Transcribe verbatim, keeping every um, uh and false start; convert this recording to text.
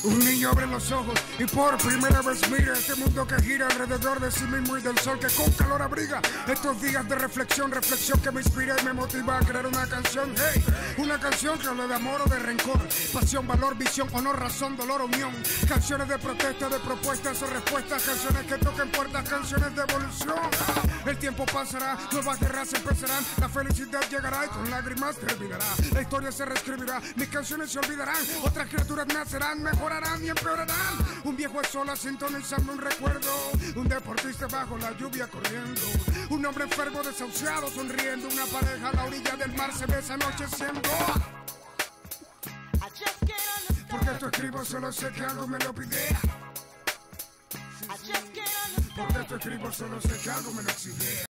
Un niño abre los ojos y por primera vez mira este mundo que gira alrededor de sí mismo y del sol que con calor abriga. Estos días de reflexión, reflexión que me inspira y me motiva a crear una canción. Hey, una canción que habla de amor o de rencor, pasión, valor, visión, honor, razón, dolor, unión. Canciones de protesta, de propuestas o respuestas, canciones que toquen puertas, canciones de evolución. El tiempo pasará, nuevas guerras empezarán, la felicidad llegará y con lágrimas terminará. La historia se reescribirá, mis canciones se olvidarán, otras criaturas nacerán, mejorarán y empeorarán. Un viejo a solas sintonizando un recuerdo, un deportista bajo la lluvia corriendo, un hombre enfermo desahuciado sonriendo, una pareja a la orilla del mar se besa anocheciendo. Porque esto escribo, solo sé que algo me lo pide. Porque esto escribo, solo sé que algo me lo exige.